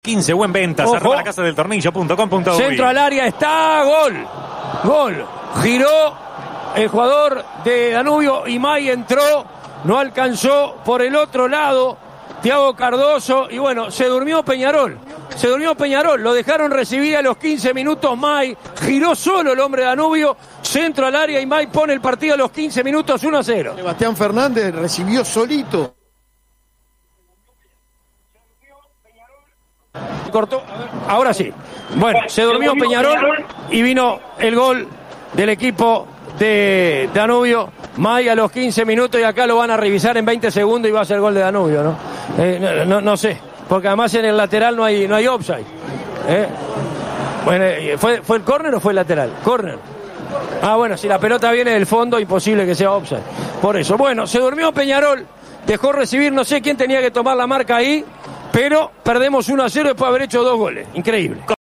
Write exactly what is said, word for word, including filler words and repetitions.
quince o en ventas. Arroba la casa del tornillo punto com punto uy. Centro al área, está, gol. Gol. Giró el jugador de Danubio y May entró, no alcanzó por el otro lado Thiago Cardoso y bueno, se durmió Peñarol. Se durmió Peñarol, lo dejaron recibir a los quince minutos May, giró solo el hombre de Danubio, centro al área y May pone el partido a los quince minutos uno a cero. Sebastián Fernández recibió solito. Cortó, ahora sí. Bueno, se durmió Peñarol y vino el gol del equipo de Danubio. May a los quince minutos y acá lo van a revisar en veinte segundos y va a ser gol de Danubio, ¿no? Eh, no, no, no sé, porque además en el lateral no hay, no hay offside. ¿eh? Bueno, ¿fue, ¿fue el córner o fue el lateral? Córner. Ah, bueno, si la pelota viene del fondo, imposible que sea offside. Por eso, bueno, se durmió Peñarol, dejó recibir, no sé quién tenía que tomar la marca ahí, pero perdemos uno a cero después de haber hecho dos goles. Increíble.